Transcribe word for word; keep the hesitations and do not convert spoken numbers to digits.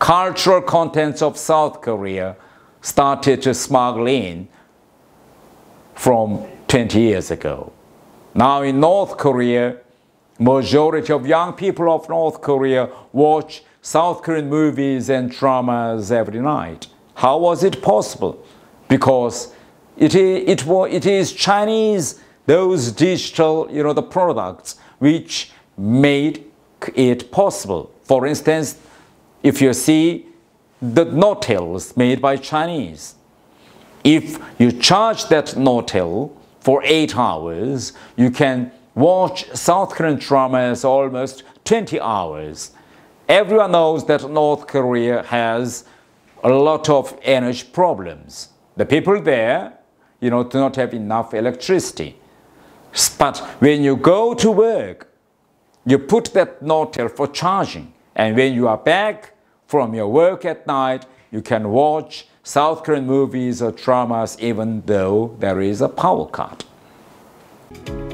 cultural contents of South Korea started to smuggle in from twenty years ago. Now in North Korea, majority of young people of North Korea watch South Korean movies and dramas every night. How was it possible? Because it is, it, it is Chinese, those digital, you know, the products which made it possible. For instance, if you see the Notels made by Chinese, if you charge that Notel for eight hours, you can watch South Korean dramas almost twenty hours. Everyone knows that North Korea has a lot of energy problems. The people there, you know, do not have enough electricity. But when you go to work, you put that Notel for charging. And when you are back from your work at night, you can watch South Korean movies or dramas even though there is a power cut.